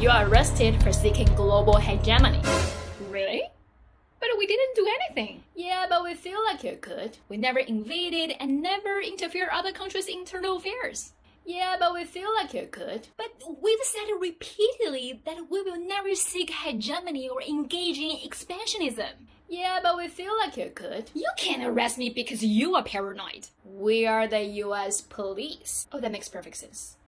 You are arrested for seeking global hegemony. Really? But we didn't do anything. Yeah, but we feel like you could. We never invaded and never interfered other countries' internal affairs. Yeah, but we feel like you could. But we've said repeatedly that we will never seek hegemony or engage in expansionism. Yeah, but we feel like you could. You can't arrest me because you are paranoid. We are the US police. Oh, that makes perfect sense.